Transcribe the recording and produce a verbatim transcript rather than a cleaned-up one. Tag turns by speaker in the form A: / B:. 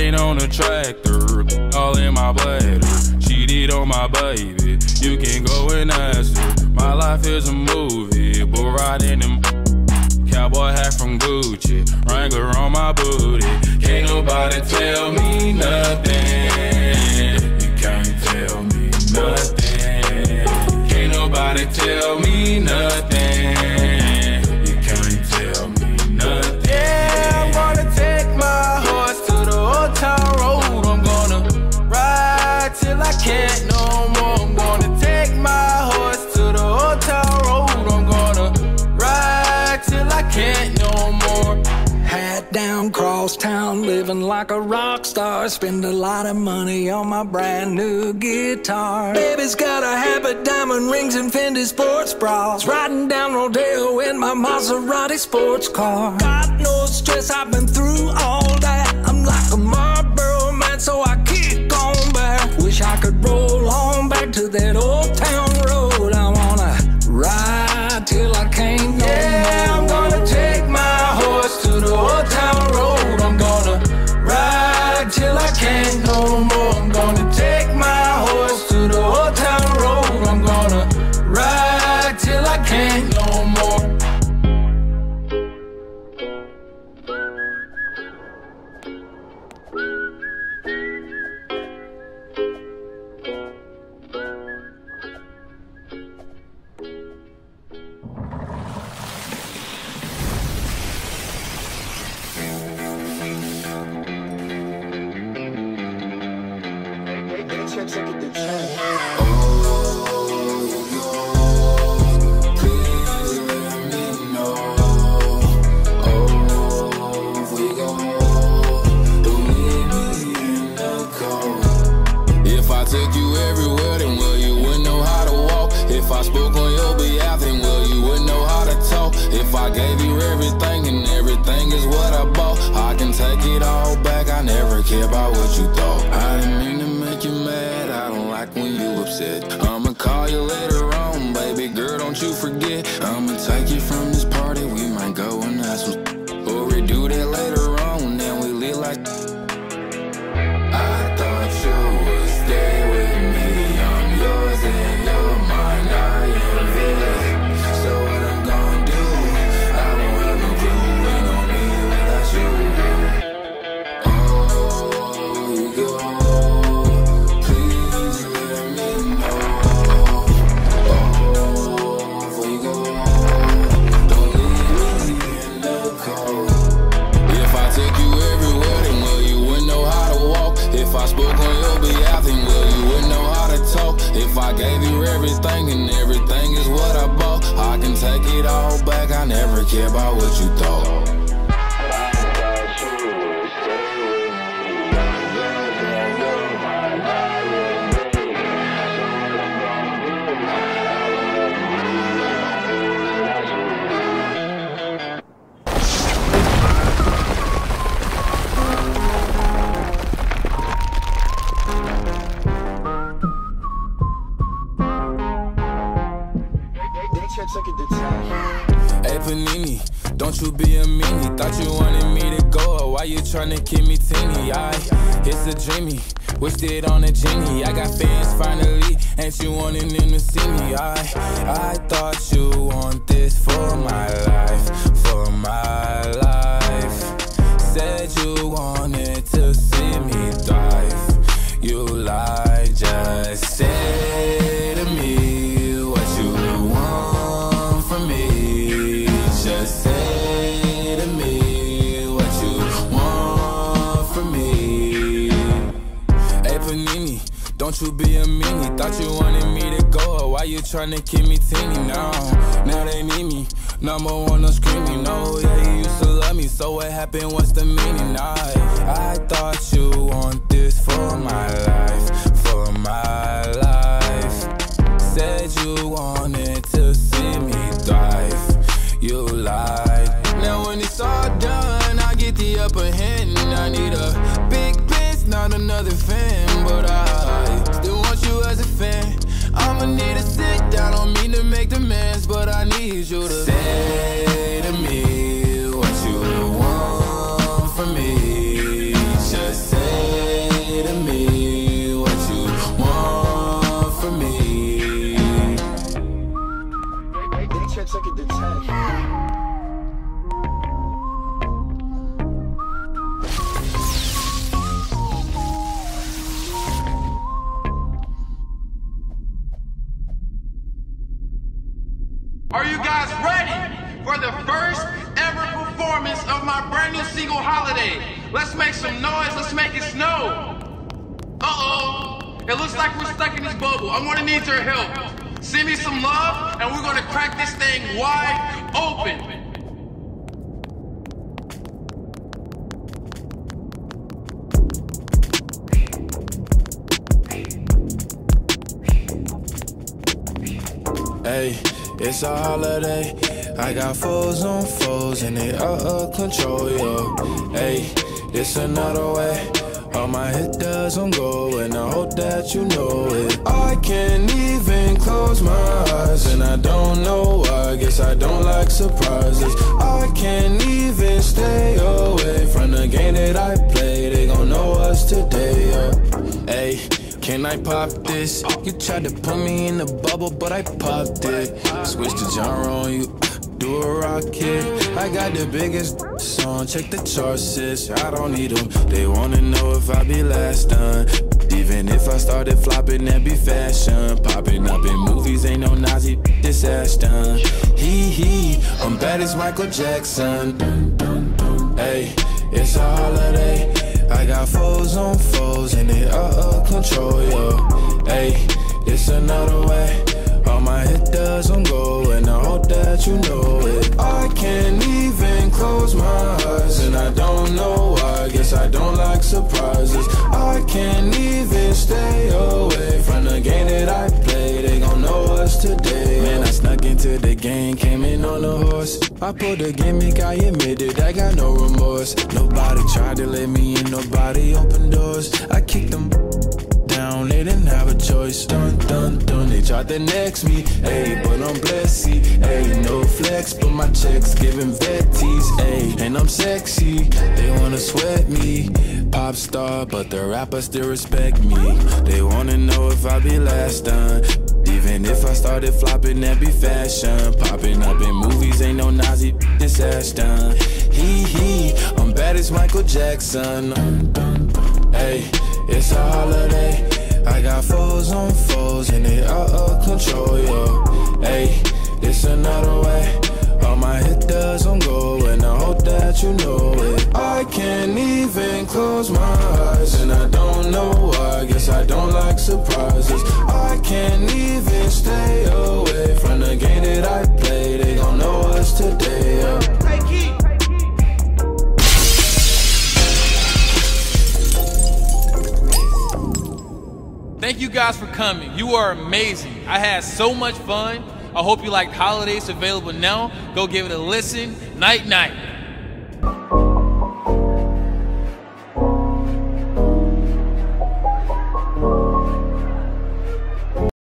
A: Riding on a tractor, all in my bladder. Cheated on my baby, you can go and ask her. My life is a movie, but riding them cowboy hat from Gucci, Wrangler on my booty. Can't nobody tell me nothing. You can't tell me nothing. Can't nobody tell me nothing. You can't tell me nothing. Yeah, I'm gonna take my horse to the old town road. I'm gonna ride till I can't no more. I'm gonna take my horse to the old town road. I'm gonna ride till I can't no more.
B: Hat down, cross town, living like a rock star. Spend a lot of money on my brand new guitar. Baby's got a habit, diamond rings and Fendi sports bras. Riding down Rodeo in my Maserati sports car. Got no stress, I've been through all that. I'm like a Marlboro man, so I kick on back. Wish I could roll on back to that old town road. I wanna ride till I can't no
A: Yeah,
B: more.
A: I'm gonna take my horse to the old town road. I'm gonna ride till I can't no more. I'm gonna take my horse to the old town road. I'm gonna ride till I can't no more.
C: If I took you everywhere, then well, you wouldn't know how to walk. If I spoke on your behalf, then well, you wouldn't know how to talk. If I gave you everything and everything is what I bought, I can take it all back, I never care about what you thought. I didn't mean to make you mad, I don't like when you upset. I'ma call you later on, baby girl, don't you forget. I'ma take you from this party, we might go and have some, or we do that later on, then we live like I thought you would stay with me. I'm yours and you're mine, I envy. So what I'm gonna do, I don't have no clue, ain't no me without you. Oh, you go, please let me know. Oh, before you go, don't leave me in the cold. If I took you everywhere, then well, you wouldn't know how to walk. If I spoke on your behalf, then well, you wouldn't know how to talk. If I gave you everything and everything is what I bought, I can take it all back, I never care about what you thought. Hey Panini, don't you be a meanie. Thought you wanted me to go, or why you tryna keep me teeny? I, it's a dreamy, wished it on a genie. I got fans finally, ain't you wanting them to see me? I, I thought you want this for my life, for my life. Said you wanted to see me thrive. You lied, just say to me what you want from me. Just say to me what you want from me. Hey Panini, don't you be a meanie. Thought you wanted me to go, or why you tryna keep me teeny? Now, now they need me. Number one, I'm screaming. No, yeah, you used to love me, so what happened? What's the meaning? I, I thought you want this for my life, for my life. Said you wanted to see me thrive. You lied. Now when it's all done, I get the upper hand. I need a big bitch, not another fan, but I still want you as a fan. I'ma need to sit down, don't mean to make demands, but I need you to say to me what you want from me. Just say
D: Are you guys ready for the first ever performance of my brand new single, Holiday? Let's make some noise, let's make it snow. Uh-oh, it looks like we're stuck in this bubble. I'm gonna need your help. Send me some love, and we're gonna crack this thing wide open.
C: Hey, it's a holiday. I got foes on foes and they out of control, yo. Hey, it's another way. All my hit doesn't go, and I hope that you know it. I can't even close my eyes, and I don't know why. Guess I don't like surprises. I can't even stay away from the game that I play. They gon' know us today, yeah. Hey, can I pop this? You tried to put me in the bubble, but I popped it. Switch the genre on you, do a rocket. I got the biggest song, check the charts, sis. I don't need them. They wanna know if I be last done. Even if I started flopping, that be fashion. Popping up in movies, ain't no Nazi, this ass done. Hee hee, I'm bad as Michael Jackson. Hey, it's a holiday. I got foes on foes and they out of control, yo. Hey, it's another way. All my hit doesn't go, and I hope that you know it. I can't even close my eyes, and I don't know why. Guess I don't like surprises. I can't even stay away from the game that I play. They gon' know us today. Man, I snuck into the game, came in on a horse. I pulled the gimmick, I admit it, I got no remorse. Nobody tried to let me in, nobody opened doors. I kicked them down, they didn't have a choice. Dun dun dun, they tried to next me, ayy, but I'm blessed, ayy. No flex, but my checks giving vetties, ayy. And I'm sexy, they wanna sweat me. Pop star, but the rappers still respect me. They wanna know if I be last done. Even if I started flopping, that be fashion. Popping up in movies, ain't no Nazi, this ass done. Hee hee, I'm bad as Michael Jackson. Hey, it's a holiday. I got foes on foes and they out of control, yo. Hey, it's another way. All my hit doesn't go, and I hope that you know it. I can't even close my eyes, and I don't know why. Guess I don't like surprises. I can't even stay away from the game that I play. They gon' know us today, yeah.
E: Thank you guys for coming. You are amazing. I had so much fun. I hope you liked Holidays. Available now. Go give it a listen. Night night.